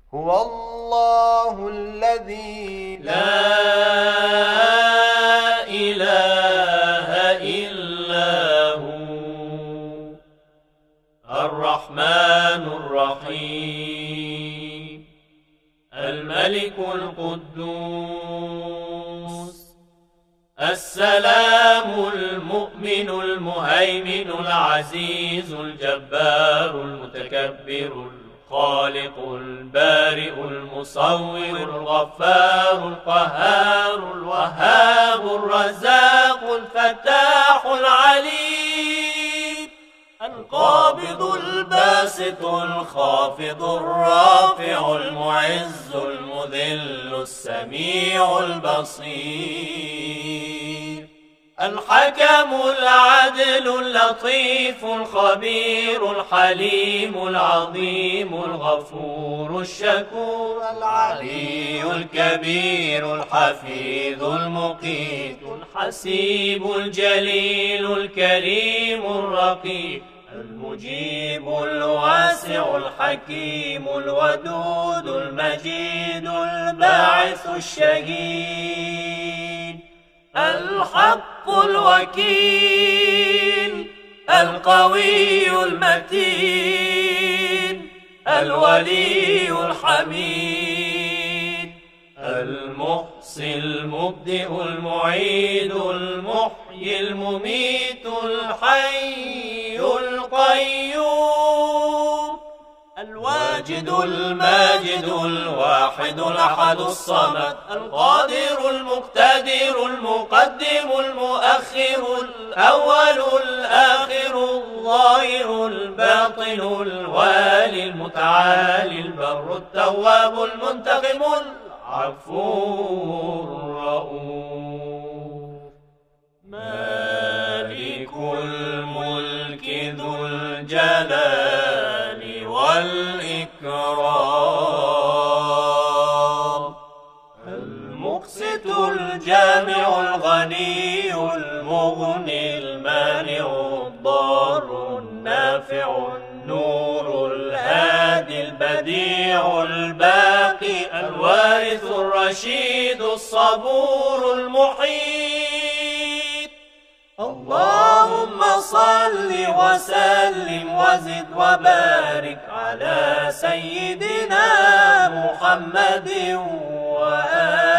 هو الله الذي لا إله إلا هو الرحمن الرحيم الملك القدوس السلام المؤمن المهيمن العزيز الجبار المتكبر الخالق البارئ المصور الغفار القهار الوهاب الرزاق الفتاح العليم القابض الباسط الخافض الرافع المعز المذل السميع البصير الحكم العدل اللطيف الخبير الحليم العظيم الغفور الشكور العلي الكبير الحفيظ المقيت الحسيب الجليل الكريم الرقيب المجيب الواسع الحكيم الودود المجيد الباعث الشهيد الحق الوكيل القوي المتين الولي الحميد المحصي المبدئ المعيد المحيي المميت الحي القيوم الواجد الماجد الواحد الأحد الصمد القادر المقتدر المقدم المؤخر الأول الآخر الظاهر الباطن الوالي المتعالي البر التواب المنتقم العفو الرؤوف مالك الملك ذو الجلال والإكرام المقسط الجامع الغني المغني المانع الضار النافع النور الهادي البديع الباقي الوارث الرشيد الصبور المحيط اللهم صل وسلم وزد وبارك على سيدنا محمد وآله